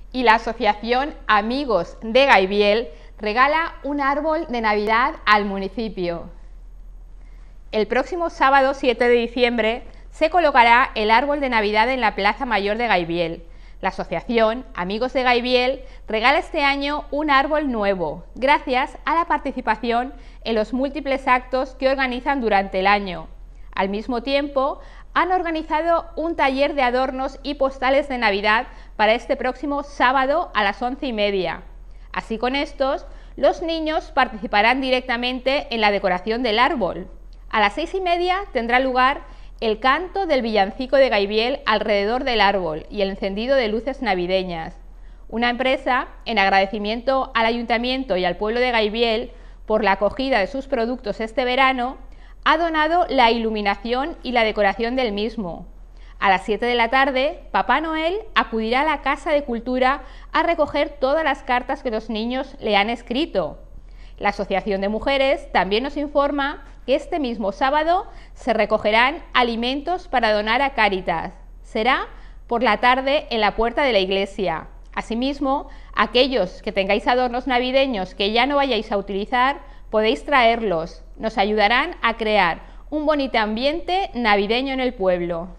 Y la asociación Amigos de Gaibiel regala un árbol de Navidad al municipio. El próximo sábado 7 de diciembre se colocará el árbol de Navidad en la Plaza Mayor de Gaibiel. La asociación Amigos de Gaibiel regala este año un árbol nuevo, gracias a la participación en los múltiples actos que organizan durante el año. Al mismo tiempo, han organizado un taller de adornos y postales de Navidad para este próximo sábado a las 11:30. Así, con estos, los niños participarán directamente en la decoración del árbol. A las 6:30 tendrá lugar el canto del villancico de Gaibiel alrededor del árbol y el encendido de luces navideñas. Una empresa, en agradecimiento al Ayuntamiento y al pueblo de Gaibiel por la acogida de sus productos este verano, ha donado la iluminación y la decoración del mismo. A las 7 de la tarde, Papá Noel acudirá a la Casa de Cultura a recoger todas las cartas que los niños le han escrito. La Asociación de Mujeres también nos informa que este mismo sábado se recogerán alimentos para donar a Cáritas. Será por la tarde en la puerta de la iglesia. Asimismo, aquellos que tengáis adornos navideños que ya no vayáis a utilizar, podéis traerlos. Nos ayudarán a crear un bonito ambiente navideño en el pueblo.